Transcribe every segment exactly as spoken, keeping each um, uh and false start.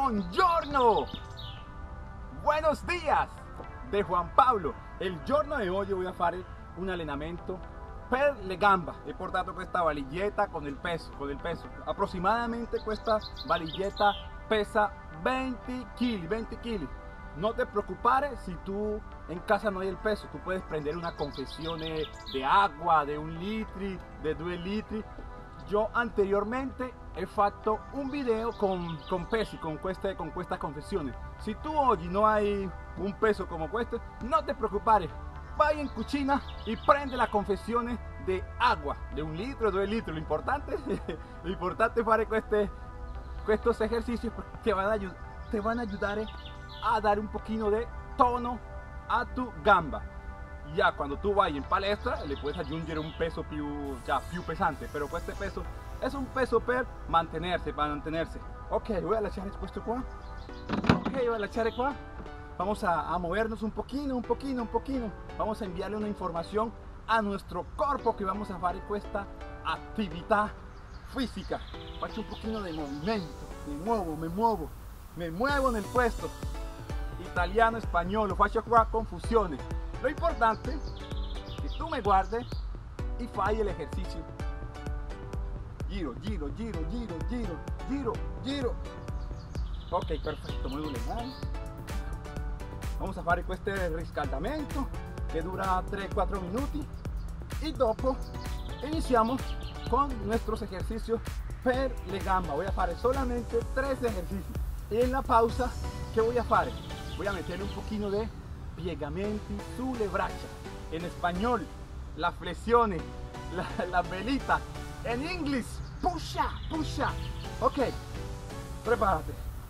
Buongiorno, buenos días de Juan Pablo. Il giorno di oggi voy a fare un allenamento per le gambe. He portato questa valigetta con il peso, con il peso. Aproximadamente questa valigetta pesa veinte kilos, veinte kilos. No te preocupes si tú en casa no hay el peso, tú puedes prender una confesione de agua de un litro, de due litri. Yo anteriormente he fatto un video con, con pesi, con, queste, con questa confessione. Si tú hoy no hay un peso como este, no te preocupes, vai in cucina y prende la confessione de agua, de un litro, due litri. Lo importante, lo importante es fare queste, estos ejercicios porque te van, a, te van a ayudar a dar un poquito de tono a tu gamba. Ya cuando tú vayas en palestra le puedes aggiungere un peso più, ya, più pesante, pero este peso es un peso per mantenerse, para mantenerse. Ok, voy a lasciare questo qua. Ok, voy a lasciare qua. Vamos a, a movernos un poquito, un poquito, un poquito. Vamos a enviarle una información a nuestro cuerpo que vamos a hacer esta actividad física. Faccio un poquito de movimiento, me muevo, me muevo, me muevo en el puesto. Italiano, español, lo faccio qua con fusione. Lo importante es que tú me guardes y fai el ejercicio. Giro, giro, giro, giro, giro, giro, giro. Ok, perfecto, muy bien. Vamos a fare questo riscaldamento que dura tres cuatro minutos y dopo iniciamos con nuestros ejercicios per le gamba. Voy a hacer solamente tres ejercicios y en la pausa, ¿qué voy a hacer? Voy a meterle un poquito de piegamenti sulle braccia. En español, la flexione, la, la velita. En inglés, pusha, pusha. Ok, prepárate.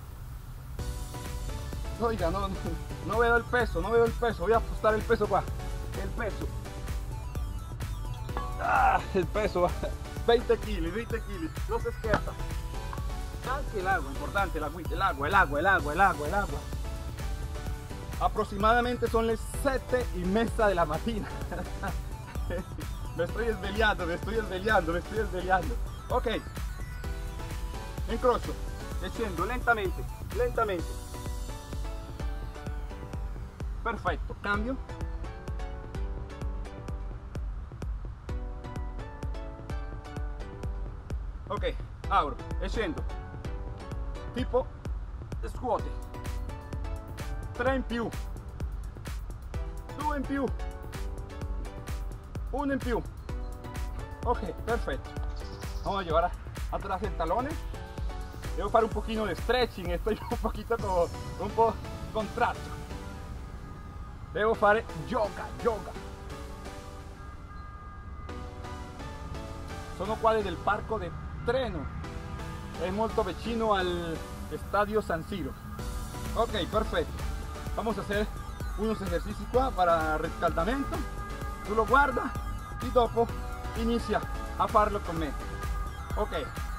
Oiga, no, no veo el peso, no veo el peso. Voy a ajustar el peso qua. El peso. Ah, el peso. veinte kilos, veinte kilos. No se esquerda. Anche el agua, importante, el agua, el agua, el agua, el agua, el agua, el agua. Aproximadamente son las siete y media de la mañana. Me estoy desveliando, me estoy desveliando, me estoy desveliando. Ok. Incrocio, desciendo lentamente, lentamente. Perfecto, cambio. Ok, abro, scendo. Tipo scuote. tre in più, due in più, uno in più. Ok, perfecto. Vamos a llevar atrás el talón. Debo hacer un poquito de stretching, estoy un poquito con, un po' contratto. Devo fare yoga, yoga. Sono qua del parco de Treno, è molto vicino al estadio San Siro. Ok, perfecto. Vamos a hacer unos ejercicios qua para riscaldamento. Tú lo guardas y dopo inicia a farlo con me. Ok.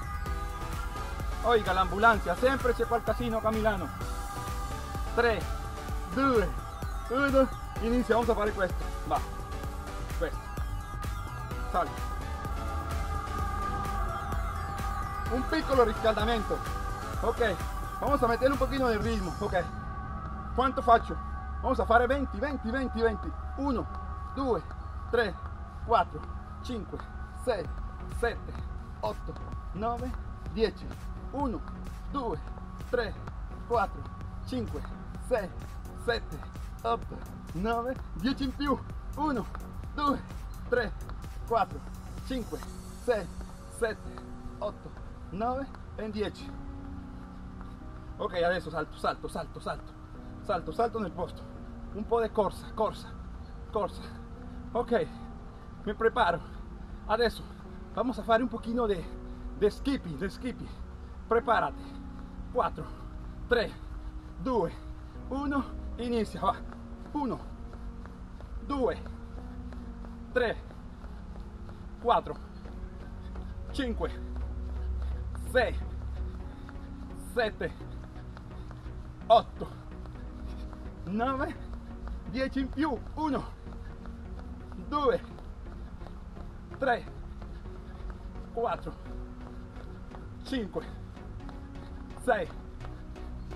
Oiga, l'ambulancia, sempre c'è qualcosino qua a Milano. tre, due, uno, inizia, vamos a fare questo. Va. Questo. Sali. Un piccolo riscaldamento. Ok. Vamos a meter un poquito de ritmo. Ok. ¿Cuánto faccio? Vamos a fare veinte, veinte, veinte, veinte. uno, due, tre, quattro, cinque, sei, sette, otto, nove, dieci. uno, due, tre, quattro, cinque, sei, sette, otto, nove, dieci in più. uno, due, tre, quattro, cinque, sei, sette, otto, nove e dieci. Ok, adesso salto, salto, salto, salto, salto, salto nel posto. Un po' di corsa, corsa, corsa. Ok, mi preparo. Adesso vamos a fare un pochino de, de skipping, de skipping. Prepárate. quattro, tre, due, uno, inizia, va. uno, due, tre, quattro, cinque, sei, sette, otto, nove, dieci in più. uno, due, tre, quattro, cinque, sei,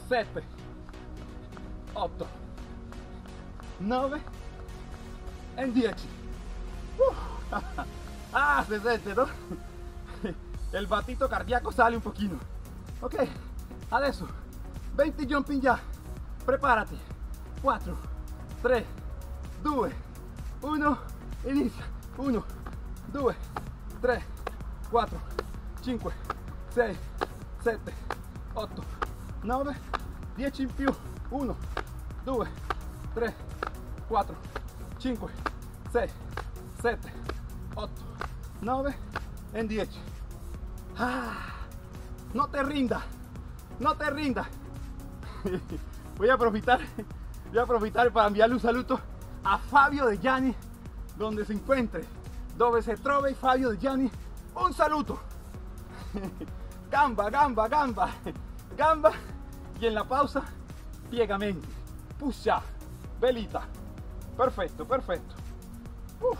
sette, otto, nove e dieci. Uh, ah, se sente, ¿no? El batito cardíaco sale un pochino. Ok, adesso venti jumping ya. Prepárate. quattro, tre, due, uno, inizia. uno, due, tre, quattro, cinque, sei, sette, otto, nove, dieci in più. uno, due, tre, quattro, cinque, sei, sette, otto, nove e dieci. Ah, no te rinda, no te rinda. Voy a aprovechar, voy a aprovechar para enviarle un saludo a Fabio De Gianni, donde se encuentre, donde se trove Fabio De Gianni, un saludo. Gamba, gamba, gamba, gamba, y en la pausa, piegamenti, push up, velita. Perfetto, perfetto. Uf.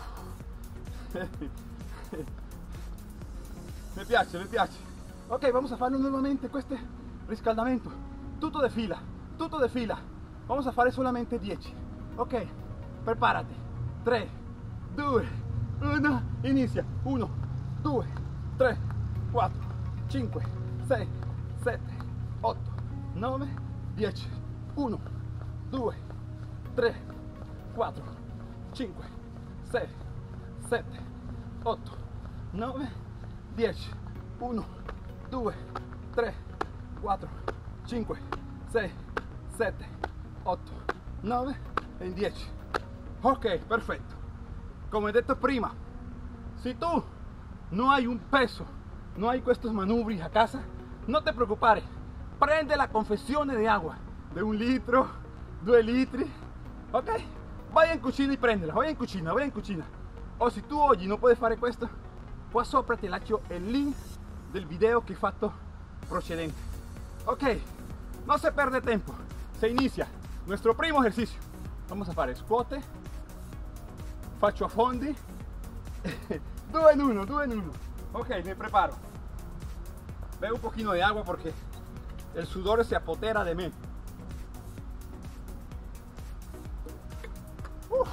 Mi piace, mi piace. Ok, vamos a farlo nuovamente, questo riscaldamento. Tutto de fila, tutto de fila. Vamos a fare solamente dieci. Ok, prepárate. tre, due, uno, inizia. uno, due, tre, quattro, cinque, sei, sette, otto, nove, dieci. uno, due, tre, quattro, cinque, sei, sette, otto, nove, dieci. uno, due, tre, quattro, cinque, sei, sette, otto, nove e dieci. Ok, perfetto. Come detto prima, si tú no hay un peso, no hay estos manubri a casa, no te preocupare. Prende la confezione de agua de un litro, due litri, ok? Vai in cucina e prendela, vai in cucina, vai in cucina. O se tu oggi non puoi fare questo, qua sopra ti lascio il link del video che ho fatto precedente. Ok, no se pierde tiempo, se inicia nuestro primo ejercicio. Vamos a fare scuote, faccio a fondi, due in uno, due in uno. Ok, me preparo. Bebo un poquito de agua porque el sudor se apodera de mí. Uf.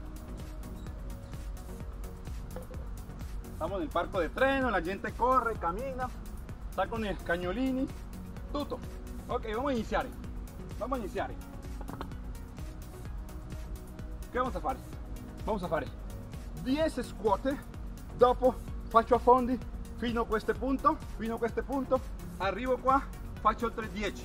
Estamos nel parco de treno, la gente corre, camina, sta con i cagnolini, tutto. Ok, vamos a iniziare. Vamos a iniziare. Che vamos a fare? Vamos a fare dieci scuote, dopo faccio a fondi fino a questo punto, fino a questo punto, arrivo qua, faccio altre dieci.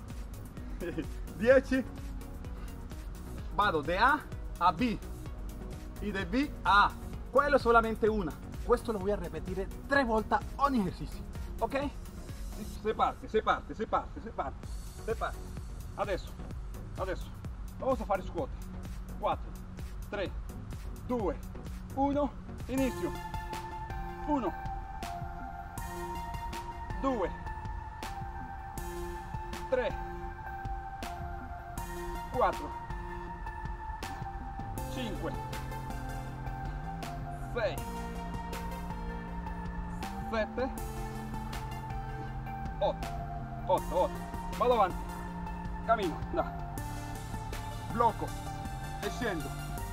dieci, vado da A a B y de B a A. Quello solamente una. Questo lo voy a repetir tres volte ogni ejercicio. Ok? Se parte, se parte, se parte, se parte, se parte. Adesso, adesso, vamos a fare scuote. quattro, tre, due, uno, inizio. uno, due, tre, quattro, cinque, sei, sette, otto, otto, otto. Vado avanti, cammino, no. Blocco e scendo,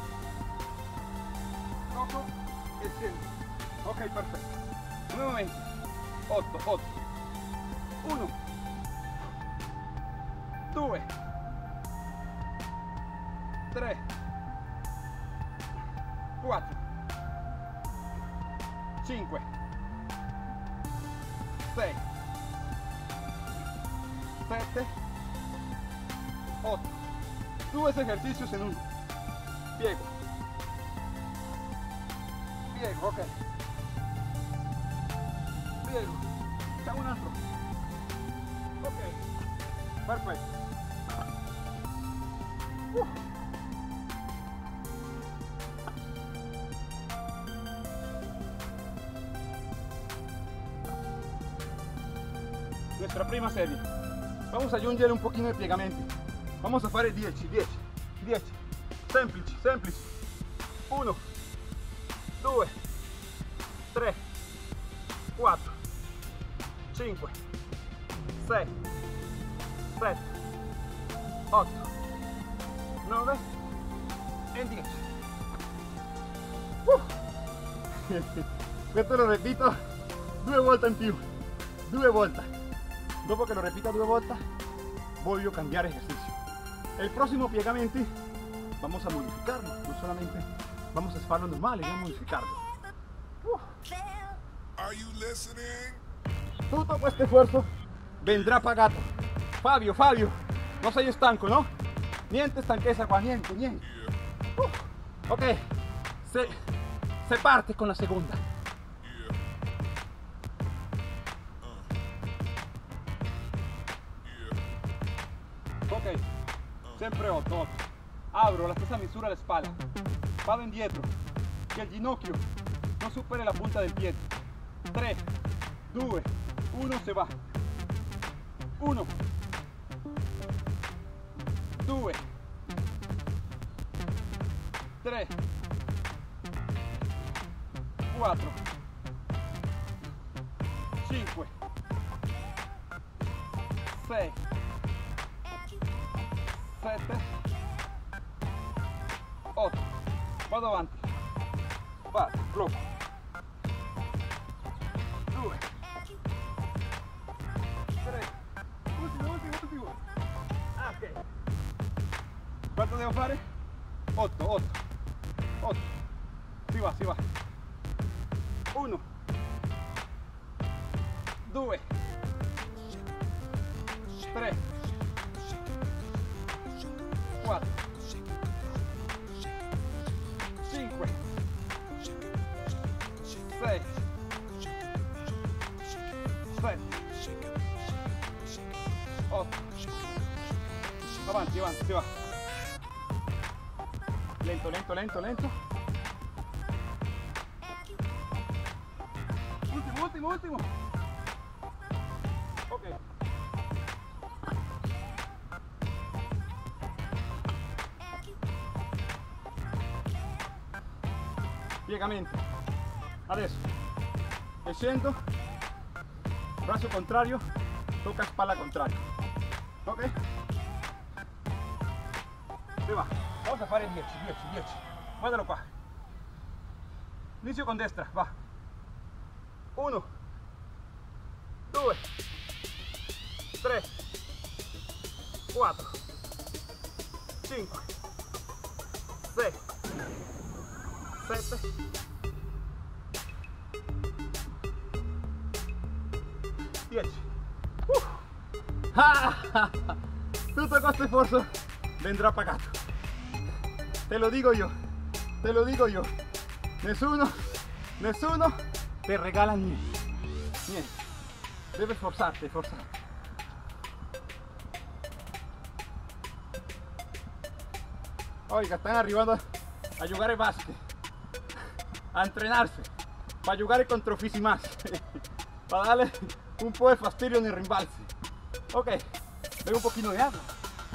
blocco e scendo. Ok, perfetto. Nuovamente, otto, otto, uno, due, tre, quattro, cinque, sei, sette, otto. Due ejercicios en uno. Piego. Piego, ok. Piego. Facciamo un altro. Ok. Perfetto. Uh. Nuestra prima serie. Vamos a aggiungere un pochino de piegamenti. Vamos a fare dieci, dieci, dieci. Semplici, semplici. uno, due, tre, quattro, cinque, sei, sette, otto, nove e dieci. Uh. Questo lo ripeto due volte in più, due volte. Dopo che lo repita due volte, voglio cambiar ejercicio. El próximo piegamenti vamos a modificarlo, no solamente vamos a hacerlo normal, vamos a modificarlo. Uh. Tutto questo sforzo vendrà pagato. Fabio, Fabio, no sei stanco, no? Niente stanchezza qua, niente, niente. Uh. Ok, se, se parte con la seconda. Ok, sempre otto, otto. Abro la stessa misura alle spalle. Vado indietro, che il ginocchio non superi la punta del piede. tre, due, uno, se va. uno, due, tre, quattro, cinque, sei, sette, otto. Vado avanti. Vado, blocco. due, tre, ultimo, ultimo, ultimo. Ah, ok. Quanto devo fare? otto, otto, otto. Si va, si va. uno, due, tre, quattro, cinque, sei, sette, otto. Avanti, avanti, si va. Lento, lento, lento, lento. Ultimo, ultimo, ultimo. Ok. Piegamento. Adesso e scendo, braccio contrario, tocca spalla contraria. Ok? Si va. Vamos a fare dieci, dieci, dieci. Guardalo qua. Inizio con destra, va. uno, due, tre, quattro, cinque, sei, sette, dieci. Uh. Ah, tutto questo sforzo vendrà pagato. Te lo dico io, te lo dico io. Nessuno, nessuno te regala niente. Niente. Debes sforzarte, sforzarte. Oiga, están arribando a jugar básquet, a entrenarse, para jugar contra Fisi más, para darle un poco de fastidio en el rimbalse. Ok, bebe un poquito de agua.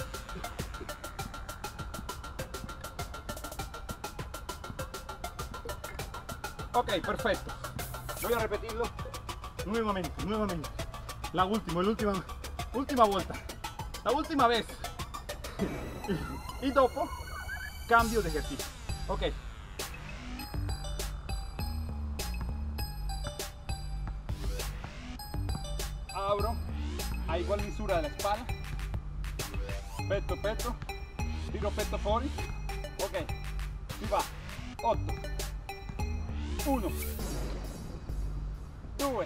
Ok, perfecto. Voy a repetirlo nuevamente, nuevamente. La última, la última, última vuelta. La última vez. Y, y dopo, cambio de ejercicio. Ok. Abro a igual misura de la espalda. Petto, petto. Tiro petto fuori. Ok. Si va. otto. uno, due,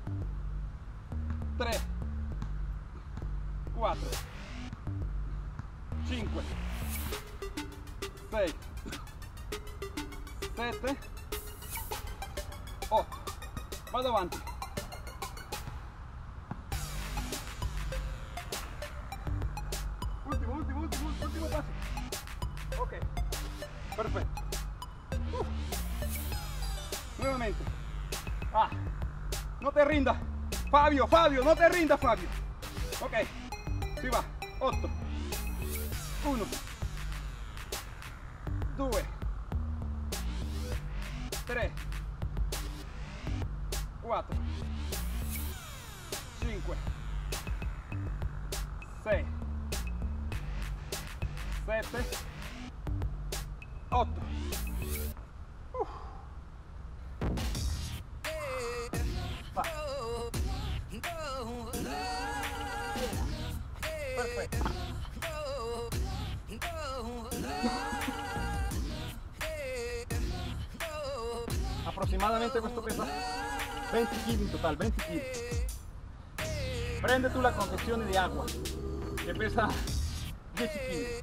tre, quattro, cinque, sei, sette, otto. Vado avanti. Ultimo, ultimo, ultimo, ultimo passo. Ok, perfetto. Uh. Nuevamente. Ah, no te rinda. Fabio, Fabio, no te rinda, Fabio. Ok, si va. otto, uno, due, tre, quattro, cinque, sei, sette, otto. Uh. Va. Perfetto. Aproximadamente questo pesa venti chili in total, venti chili. Prende tu la confezione di acqua che pesa dieci chili.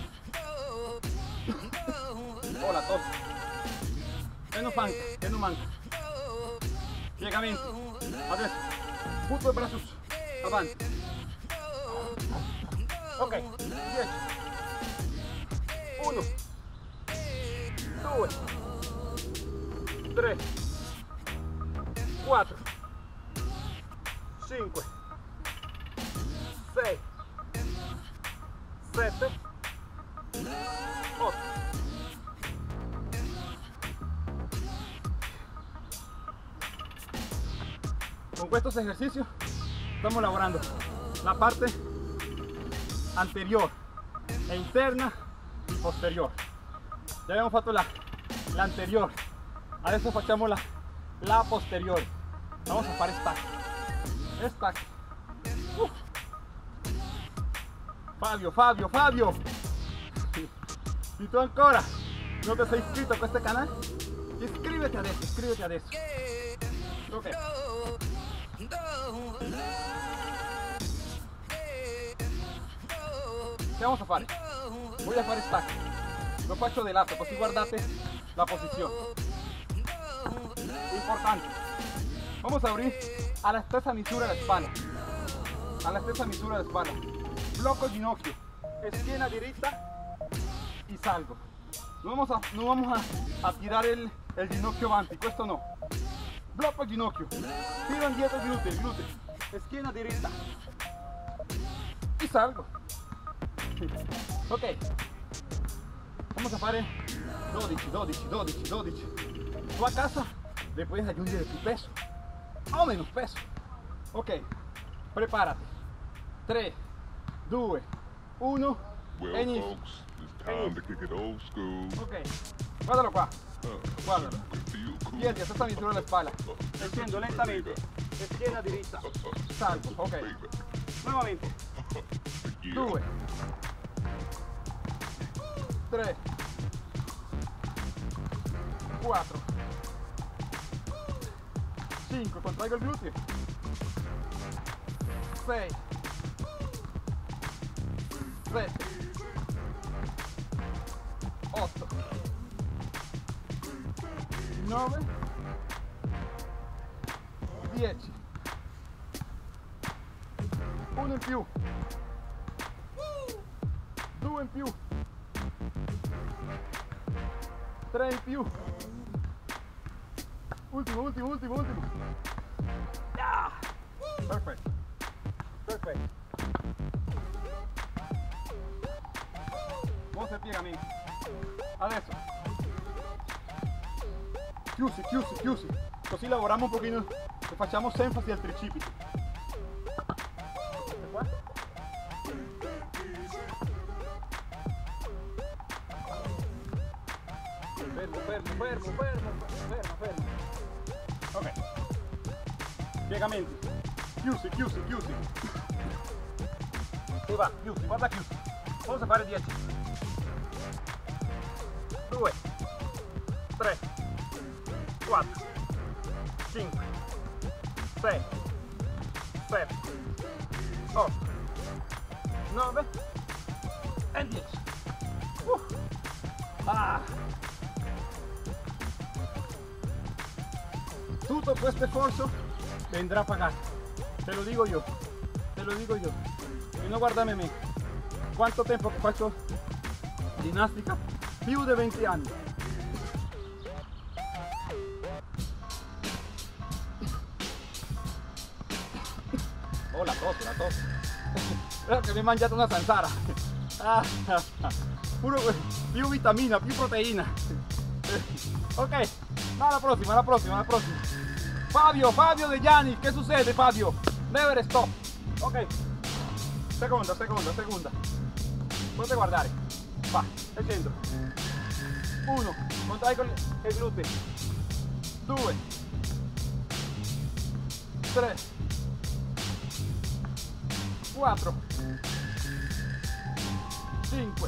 Oh, la tos. Che non manca, che non manca. Piegamenti. Adesso, butto il braccio su, avanti. Ok, dieci. uno, due, tre, quattro, cinque, sei, sette, otto. Con estos ejercicios estamos lavorando la parte anterior e interna y posterior. Ya abbiamo fatto la, la anterior, adesso facciamo la, la posterior. Vamos a fare stack, stack. Uh. Fabio, Fabio, Fabio, si tu ancora no te sei iscritto a questo canale, iscrivete adesso, iscrivete adesso. Ok. Che vamos a fare? Voy a fare stack, lo faccio di lato così guardate la posizione. Importante, vamos a abrir a la stessa misura la espalda, a la stessa misura la espalda, blocco ginocchio, schiena diritta y salgo. No vamos a, no vamos a, a tirar el, el ginocchio avanti, questo no. Blocco ginocchio, tiro indietro il gluteo, il gluteo, schiena diritta y salgo. Ok, vamos a fare dodici, dodici, dodici, dodici. Tu a casa le puedes aggiungere tu peso o menos peso. Ok, prepárate. tre, due, uno. Well, e folks, it's time to kick it old school. Ok, guardalo qua, Uh, guardalo. feel cool. Tieni a stessa misura la spalla, scendo lentamente, schiena diritta, salgo. Ok, nuovamente. Yeah. due, tre, quattro, cinque, contraigo il gluteo, sei, sette, otto, nove, dieci, uno in più, due in più, tre in più, ultimo, ultimo, ultimo, ultimo. Ah! Perfetto, perfetto. Buon piegamento. Adesso chiusi, chiusi, chiusi, così lavoriamo un pochino e facciamo enfasi al tricipite. Queste qua. Fermo, fermo, fermo, fermo, fermo, fermo. Ok. Piegamenti. Chiusi, chiusi, chiusi. E va, chiusi, guarda chiusi. Vamos a fare dieci. due, tre, quattro, cinque, sei, sette, otto, nove e dieci. Uh. Ah. Tutto questo sforzo vendrà pagato, te lo dico io, te lo dico io. E non guardame a me, quanto tempo che faccio ginnastica? Più di venti anni. Oh, la tos, la tos. Spero che mi hai mangiato una zanzara. Ah, puro, più vitamina, più proteina. Ok, alla prossima, alla prossima, alla prossima. Fabio, Fabio De Gianni, che succede Fabio? Never stop. Ok, seconda, seconda, seconda. Potete guardare. Va, e scendo. Uno, contrai con il gluteo. Due, tre, quattro, cinque,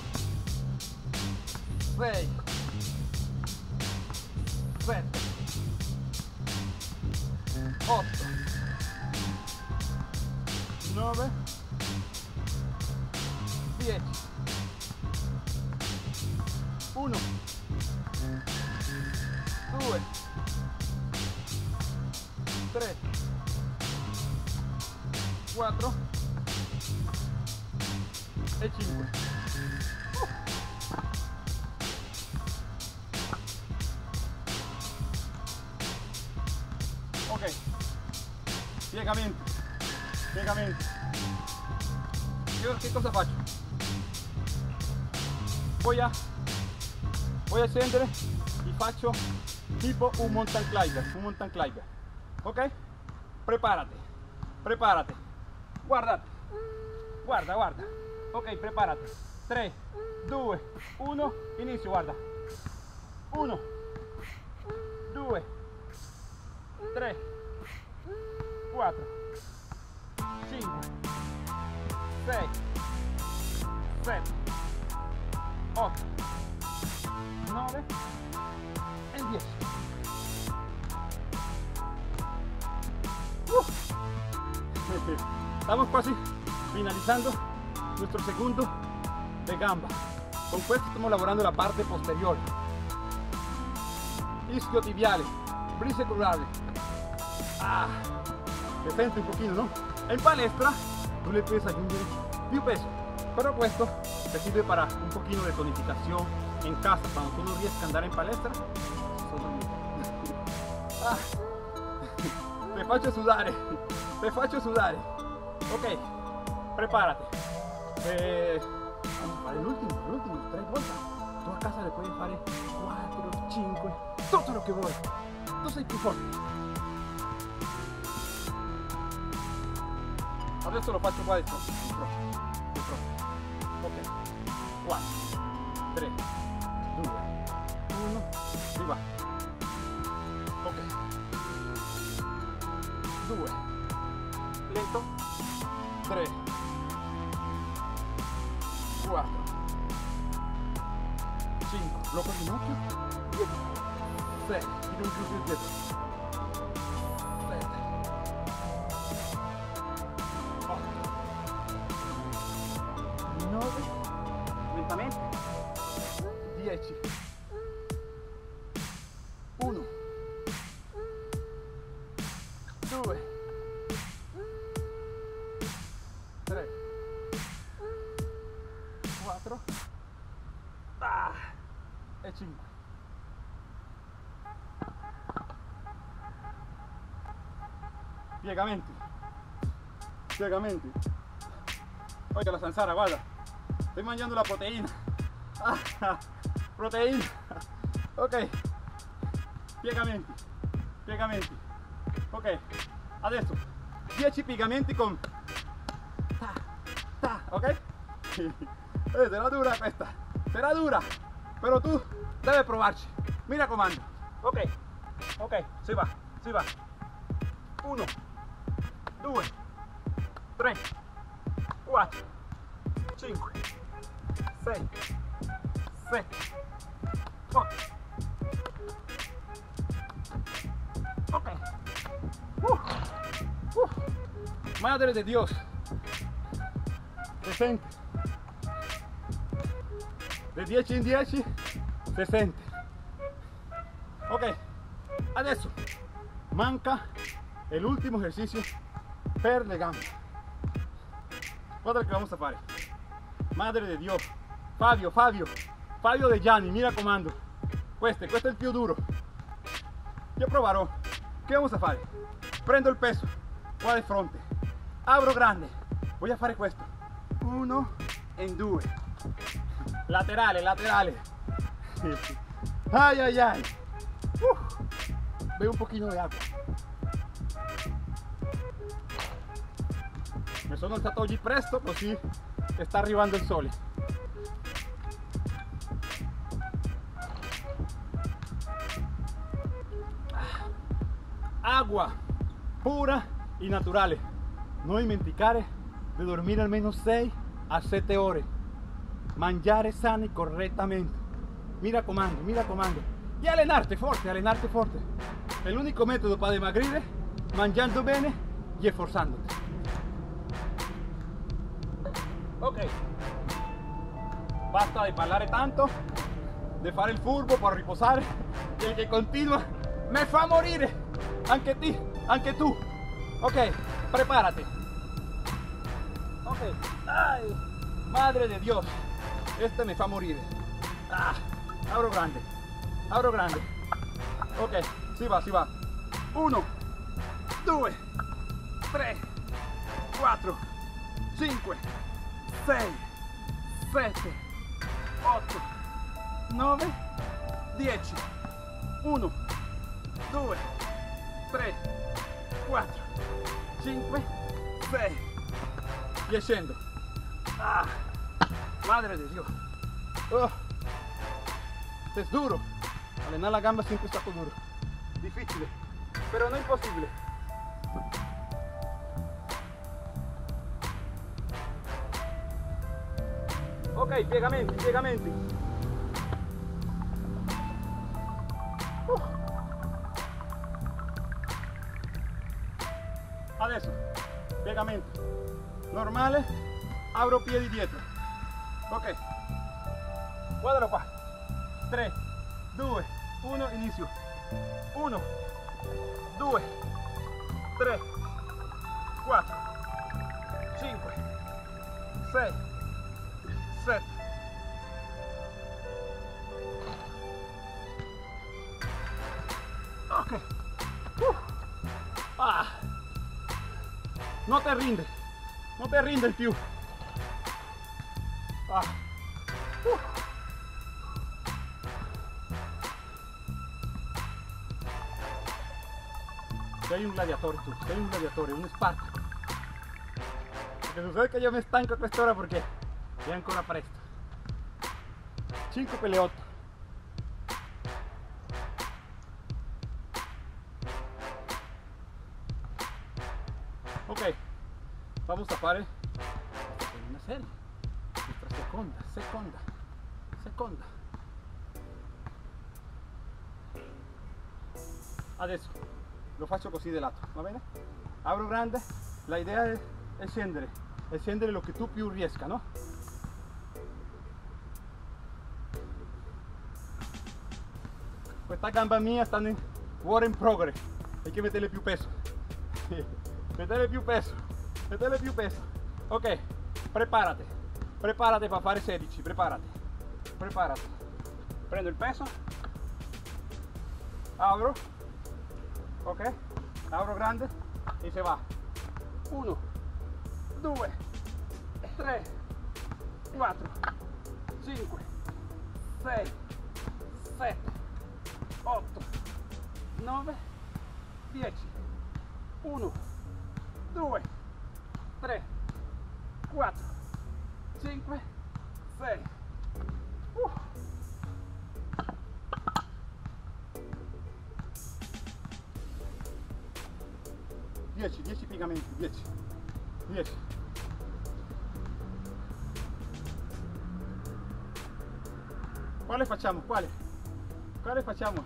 sei, sette, otto, nove, dieci, uno, due, tre, quattro e cinque. Uh. Ok, piegamenti, piegamenti. Io che cosa faccio? Voy a, voy a scendere e faccio tipo un mountain climber, un mountain climber. Ok? Prepárate, prepárate. Guardate, guarda, guarda. Ok, prepárate. tre, due, uno, inizio, guarda. uno, due, tre, quattro, cinque, sei, sette, otto, nove e dieci. Uh. Estamos casi finalizando nuestro segundo de gamba. Con questo estamos lavorando la parte posterior, isquiotibiale, brisecrurale. Ah, se sente un pochino, ¿no? En palestra tú le puedes añadir più peso, pero questo te sirve para un pochino de tonificación en casa, cuando tú no riesci a andare in palestra. Ah, te faccio sudare, te faccio sudare. Ok, prepárate. Eh, vamos a fare l'ultimo, l'ultimo, tre volte. Tu a casa le puoi fare quattro, cinque, tutto lo che vuoi. Tu sei più forte. Adesso lo faccio qua di fronte, di fronte, di fronte. Ok, quattro, tre, due, uno, e va. Ok, due, lento, tre, quattro, cinque, blocco il ginocchio, dietro, sei, tiro in giù dietro, sette, otto, nove, lentamente, dieci, uno, due, tre, quattro, ah, e cinque. Piegamenti, piegamenti. Oiga la zanzara, guarda, estoy mangiando la proteína. Ah, proteína. Ok, piegamenti, piegamenti. Ok, adesso dieci piegamenti con ta, ta, ok? Eh, será dura questa, será dura, pero tú debes provarci, mi raccomando. Ok, ok, si va, si va. uno, due, tre, quattro, cinque, sei, sette, otto. Ok. Uh, uh. Madre de Dios. Se sente. De dieci in dieci se sente. Ok. Adesso manca el último ejercicio per le gambe. Guarda che vamos a fare. Madre de Dios. Fabio, Fabio, Fabio De Gianni, mi raccomando. Questo, questo è il più duro. Io proverò. Che vamos a fare? Prendo il peso qua di fronte, apro grande, voy a fare questo, uno e due, laterale, laterale. Ay, ay, ay. Uh, veo un pochino di acqua. Mi sono alzato oggi presto, così sta arrivando il sole. acqua pura e naturale. Non dimenticare di dormire almeno sei a sette ore, mangiare sani correttamente, mi raccomando, mi raccomando, e allenarte forte, allenarte forte. È l'unico metodo per dimagrire, mangiando bene e sforzandoti. Ok, basta di parlare tanto, di fare il furbo per riposare, e il che continua me fa morire, anche ti, anche tu. Ok, prepárate. Ok, ay, madre de Dios, este me fa morire. Ah, abro grande, abro grande. Ok, si va, si va. Uno, due, tre, quattro, cinque, sei, sette, otto, nove, dieci. Uno, due, tre, quattro, cinque, sei. Y scendo. Ah, madre de Dios. Oh, es duro. Allenar la gamba siempre es duro. Difícil, pero no imposible. Ok, piegamenti, piegamenti. Uh. Adesso, piegamenti. Normale, abro piedi dietro. Ok, guardalo qua. tre, due, uno, inizio. uno, due, tre, quattro, cinque, sei, sette. Ok. Uh. Ah. No te rindes. No te rindes più. Ah. Uh. Sei un gladiatore tu, sei un gladiatore, un Spartacus. Perché succede che io mi stanco a quest'ora perché è ancora presto. cinque peleotto. Ok, vamos a fare una serie, nuestra seconda, seconda, seconda. Adesso lo faccio così di lato, va bene? Apro grande, la idea è, è scendere, è scendere lo che tu più riesca, no? Questa gamba mia sta in work in progress, hay que meterle più peso. Metele più peso, metele più peso. Ok, prepárate, prepárate para fare sedici, prepárate, prepárate. Prendo il peso, apro, ok, apro grande e se va. uno, due, tre, quattro, cinque, sei, sette, otto, nove, dieci. uno, due, tre, quattro, cinque, sei. Uh. dieci, dieci piegamenti, dieci, dieci. Quale facciamo? Quale? Quale facciamo?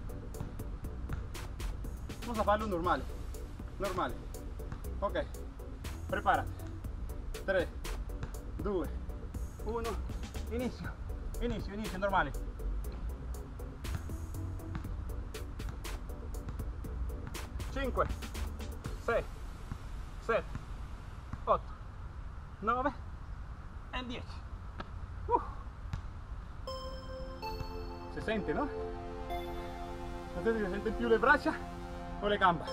Vamos a farlo normale, normale. Ok, prepárate. tre, due, uno, inizio, inizio, inizio, normale. cinque, sei, sette, otto, nove e dieci. Uh. Si sente, no? Non so se si sente più le braccia o le gambe.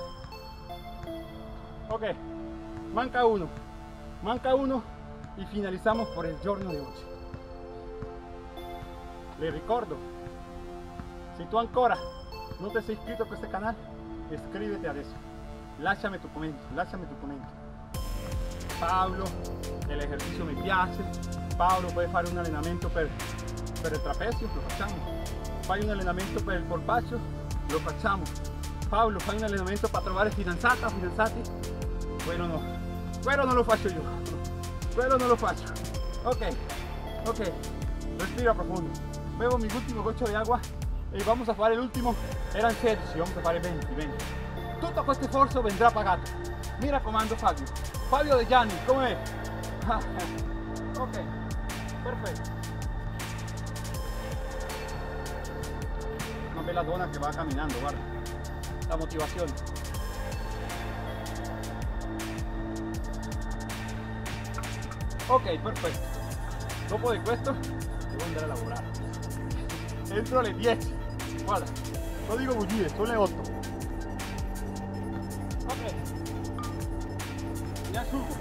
Ok, manca uno, manca uno y finalizamos por el giorno de hoy. Le ricordo, si tú ancora no te sei iscritto a questo canale, iscrivete adesso, lasciami tu commento, lasciami tu commento. Paolo, el ejercicio mi piace, Paolo puoi fare un allenamento per, per il trapezio, lo facciamo, fai un allenamento per il polpaccio, lo facciamo, Paolo, fai un allenamento per trovare fidanzata, fidanzati? Quello no, quello non lo faccio io, quello non lo faccio. Ok, ok, respira profondo, bevo mi ultimo goccio di acqua e vamos a fare l'ultimo, erano sedici, vamos a fare venti, venti. Tutto questo sforzo vendrà pagato, mi raccomando Fabio, Fabio De Gianni, com'è? Ok, perfetto. Una bella donna che va camminando, guarda, la motivazione. Ok, perfetto. Dopo di questo devo andare a lavorare. Entro alle dieci. Guarda, no dico bugie, sono le otto. Ok. Ya su.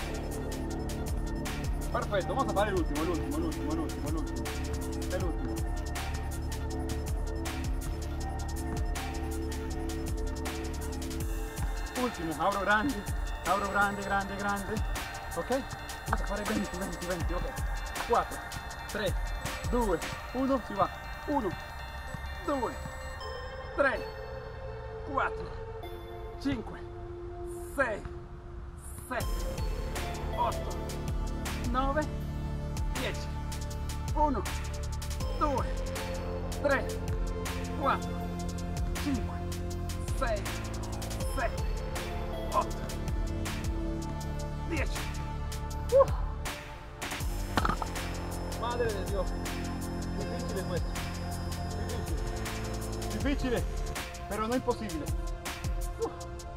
Perfetto, vamos a fare l'ultimo, l'ultimo, l'ultimo, l'ultimo, l'ultimo. È l'ultimo. Ultimo, apro grande, apro grande, grande, grande. Ok? Vamos a fare venti, venti, venti, ok. quattro, tre, due, uno, si va. uno, due, tre, quattro, cinque, sei, sette, otto, nove, dieci. uno, due, tre, quattro, cinque, sei, sette, otto, dieci. Uh. Madre de Dios, difficile questo, difficile, difficile, però non impossibile. Uh.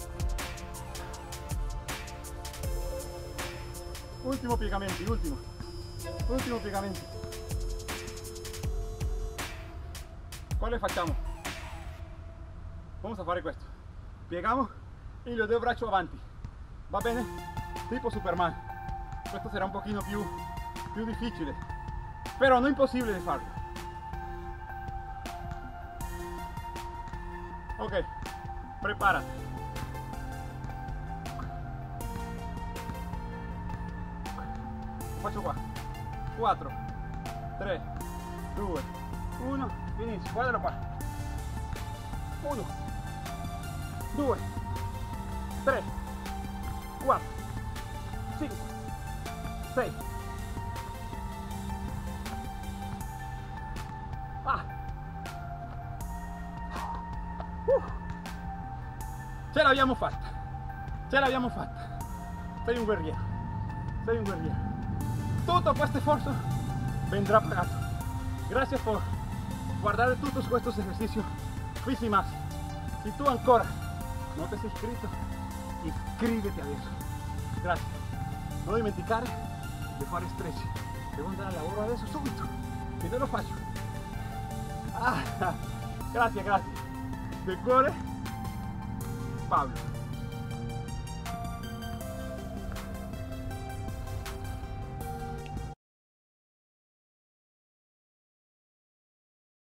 Ultimo piegamenti, ultimo, ultimo piegamenti. Quale facciamo? Vamos a fare questo, piegamos y los due braccia avanti, va bene? Tipo Superman. Questo sarà un pochino più, più difficile, però non impossibile di farlo. Ok, preparati. Faccio qua. quattro, tre, due, uno, inizio. Guardalo qua. uno, due, tre, quattro, cinque, sei. Ah. Uh. Ce l'abbiamo fatta, ce l'abbiamo fatta. Sei un guerriero, sei un guerriero. Tutto questo sforzo vendrá pagato. Gracias por guardar todos estos ejercicios. Fisi más. Si tú ancora no te has inscrito, iscriviti adesso. Grazie. Non dimenticare di fare stretch. Devo andare al lavoro adesso subito, che te lo faccio. Ah, grazie, grazie. Del cuore, Paolo.